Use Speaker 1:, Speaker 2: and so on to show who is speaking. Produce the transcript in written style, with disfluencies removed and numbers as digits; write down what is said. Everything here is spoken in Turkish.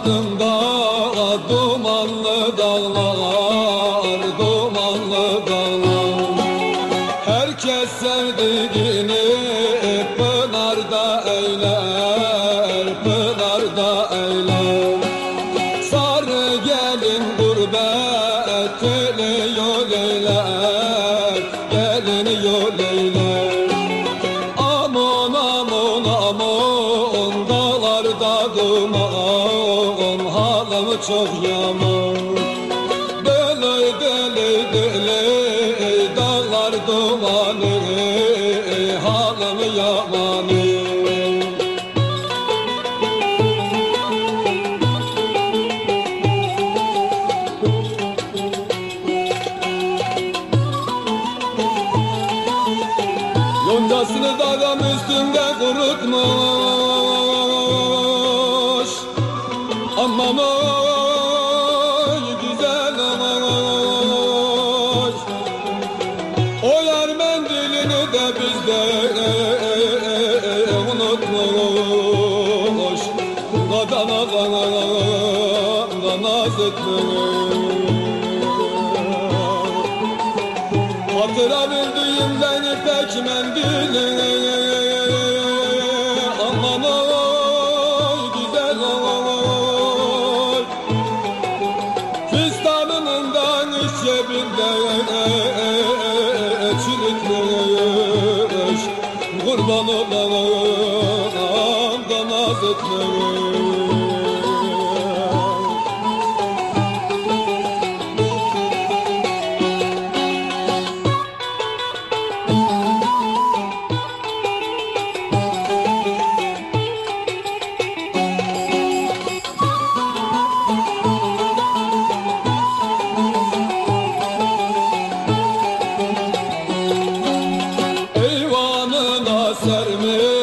Speaker 1: ardında dumanlı dağlar, dumanlı dağlar. Herkes sevdiğini pınarda eyler, pınarda eyler. Sarı gelin gurbetini yol eyler, gelin yol eyler. Aman aman aman, dağlarda duman, halim çok yaman. Deli deli deli, dağlar dumanı, halim yaman. Yoncasını dağım üstünde kurutmuş, aman oy güzel olmuş. O yar mendilini de bizde unutmuş. Kadana naz etmiş. Hatıra bildiğimden ipek mendili, aman oy güzel oy. Fistanından iç cebinde çürütmüş. Kurban olam da naz etmiş. Sermiş